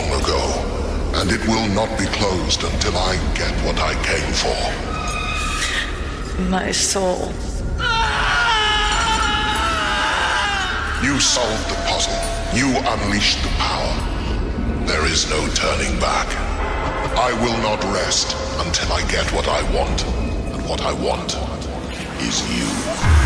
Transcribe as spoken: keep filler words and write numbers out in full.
long ago, and it will not be closed until I get what I came for. My soul. You solved the puzzle. You unleashed the power. There is no turning back. I will not rest until I get what I want, and what I want is you.